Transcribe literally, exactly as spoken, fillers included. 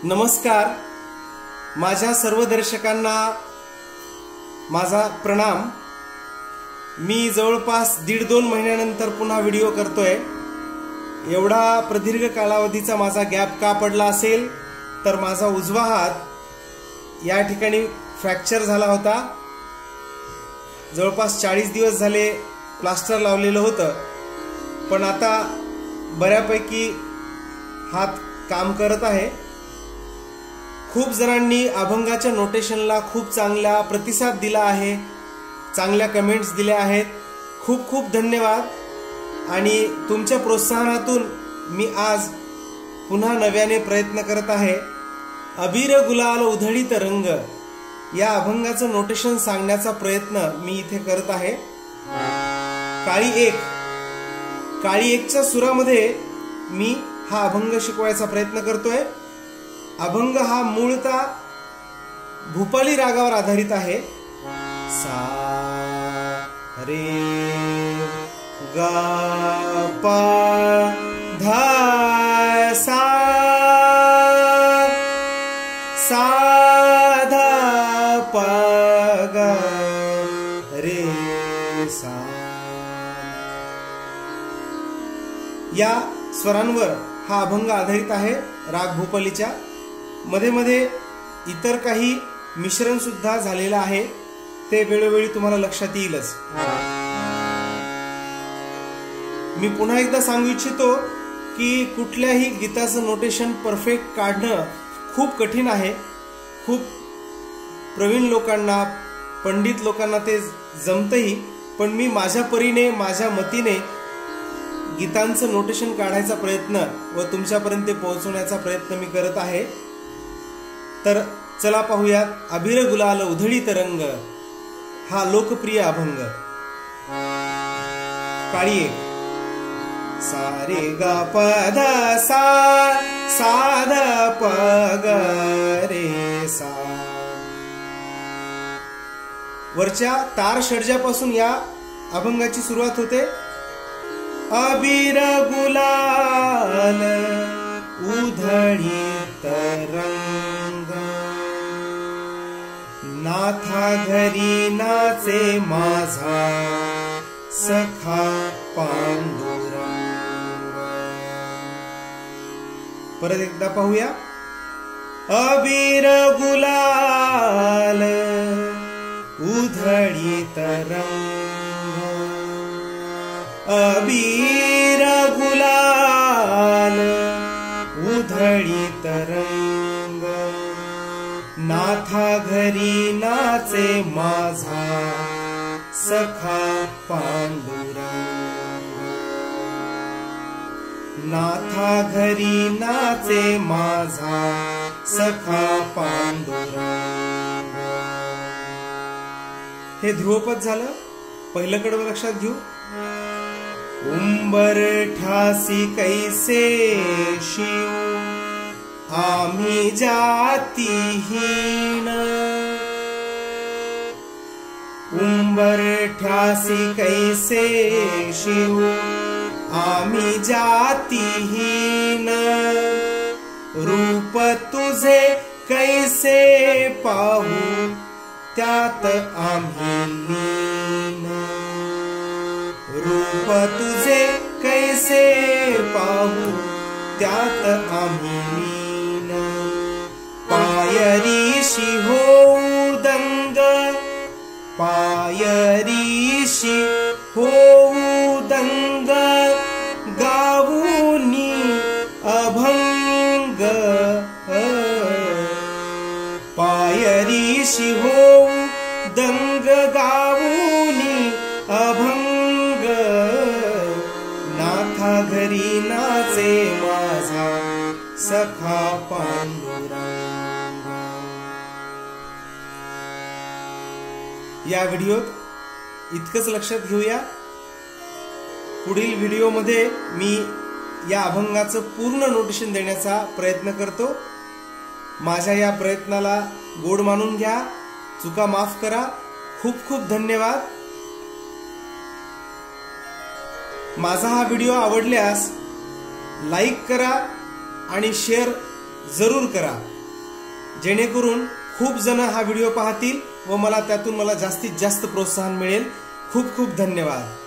नमस्कार, माझ्या सर्व दर्शकांना माझा प्रणाम। मी जवळपास दीड दोन महिन्यानंतर पुन्हा व्हिडिओ करतोय। एवढा प्रदीर्घ कालावधीचा माझा गॅप का पडला असेल तर माझा उजवा हात या ठिकाणी फ्रॅक्चर झाला होता। जवळपास चाळीस दिवस झाले प्लास्टर लावलेलं होतं, पण आता बऱ्यापैकी हात काम करत आहे। खूप जणांनी अभंगाच्या नोटेशनला खूप चांगला प्रतिसाद दिला आहे, चांगल्या कमेंट्स दिल्या आहेत। खूप खूप धन्यवाद। आणि तुमच्या प्रोत्साहनातून मी आज पुन्हा नव्याने प्रयत्न करत आहे। अबीर गुलाल उधळीत रंग या अभंगाचं नोटेशन सांगण्याचा प्रयत्न मी इथे करत आहे। काळी एक काळी एकच्या सुरामध्ये मी हा अभंग शिकवायचा प्रयत्न करतोय। अभंग हा मूळतः भूपाली रागावर आधारित आहे। सा रे गा पा धा सा सा धा पा गा रे सा या स्वरांवर हा अभंग आधारित आहे। राग भूपालीच्या मध्ये मध्ये इतर काही मिश्रण सुद्धा झालेलं आहे, ते वेळोवेळी तुम्हाला लक्षात येईलच। मी पुन्हा एकदा सांगू इच्छितो की कुठल्याही गीताचं नोटेशन परफेक्ट काढणं खूप कठीण आहे। खूप प्रवीण लोकांना, पंडित लोकांना ते जमतही, पण मी माझ्या परीने, माझ्या मतीने गीतांचं नोटेशन काढायचा प्रयत्न व तुमच्यापर्यंत पोहोचवण्याचा प्रयत्न मी करत आहे। तर चला पाहूयात अबीर गुलाल उधळीत रंग हा लोकप्रिय अभंग। काळी एक सा रे गा प ध सा सा ध प ग रे सा। वरच्या तार षड्जापासून या अभंगाची सुरुवात होते। अबीर गुलाल उधळीत रंग नाथा घरी नाचे माझा सखा पांडुरंग। परत एकदा पाहूया। अबीर गुलाल उधळीत रंग अबीर गुलाल उधळीत रंग नाथा घरी नाचे माझा सखा पांडुरंग। नाथा घरी नाचे माझा सखा पांडुरंग। हे ध्रुवपद झालं। पहिलं कडवं लक्षात घेऊ। उंबरठासी कैसे शिव आम्ही जातीहीन। उंबरठासी कैसे शिव आम्ही जातीहीन। रूप तुझे कैसे पाहू त्यात आम्ही लीन। रूप तुझे कैसे पाहू त्यात आम्ही लीन। पायरीशी होऊ दंग पायरीशी होऊ दंग गाऊनी अभंग। पायरीशी होऊ दंग गाऊनी अभंग। नाथा घरी नाचे माझा सखा पांडुरंग। या व्हिडिओत इतकंच लक्षात घेऊया। पुढील व्हिडिओमध्ये मी या अभंगाचं पूर्ण नोटेशन देण्याचा प्रयत्न करतो। माझ्या या प्रयत्नाला गोड मानून घ्या, चुका माफ करा। खूप खूप धन्यवाद। माझा हा व्हिडिओ आवडल्यास लाईक करा आणि शेअर जरूर करा। जेणेकरून खूप जण हा व्हिडिओ पाहतील व मला त्यातून मला जास्तीत जास्त प्रोत्साहन मिळेल. खूप खूप धन्यवाद.